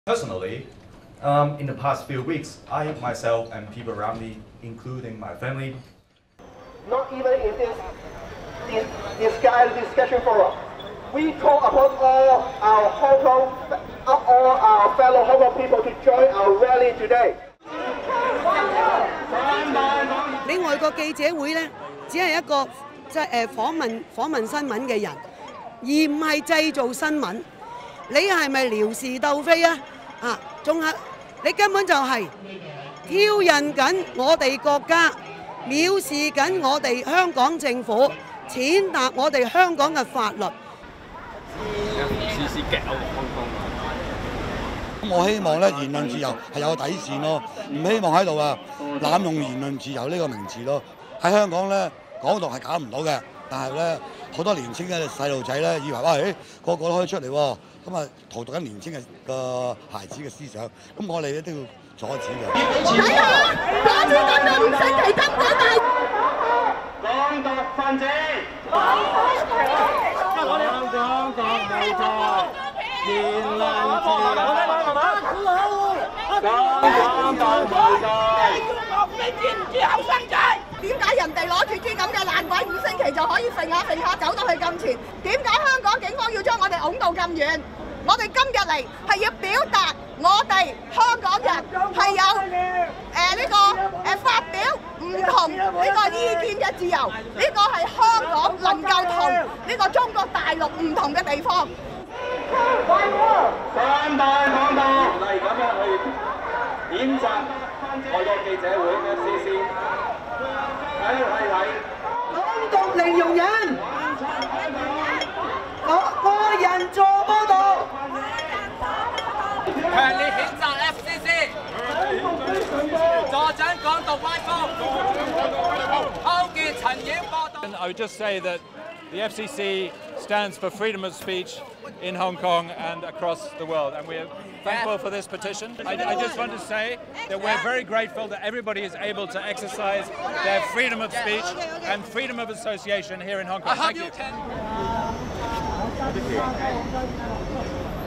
Personally, in the past few weeks, I myself and people around me, including my family, not even in this discussion forum, we call upon all our fellow Hong Kong people to join our rally today. 你外國記者會咧，只係一個即係訪問新聞嘅人，而唔係製造新聞。你係咪撩事鬥非啊？仲係你根本就係挑釁緊我哋國家，藐視緊我哋香港政府，踐踏我哋香港嘅法律。 FCC 夾香港。 我希望咧言論自由係有底線咯，唔希望喺度濫用言論自由呢個名詞咯。喺香港咧港獨係搞唔到嘅，但係咧好多年青嘅細路仔咧以為哇，個個都可以出嚟喎，咁荼毒緊年青嘅孩子嘅思想，咁我哋咧都要阻止嘅。 睇下，嗰啲咁嘅唔星期根本係港獨分子，香港獨無錯，言論自由，香港獨無錯。 你知唔知後生仔？點解人哋攞住支咁嘅爛鬼5星期就可以揈下走到去咁前？點解香港警方要將我哋拱到咁遠？我哋今日嚟係要表達我哋香港人係有發表唔同呢個意見嘅自由，呢個係香港能夠同呢個中國大陸唔同嘅地方。 反對港獨，例如咁樣去譴責外國記者會 FCC， 睇。 港獨零容忍，個人做報導。 強烈譴責 FCC， 助長港獨歪風，勾結陳染播獨。 I would just say that the FCC stands for freedom of speech in Hong Kong and across the world, and we are thankful for this petition. I just want to say that we're very grateful that everybody is able to exercise their freedom of speech and freedom of association here in Hong Kong. Thank you.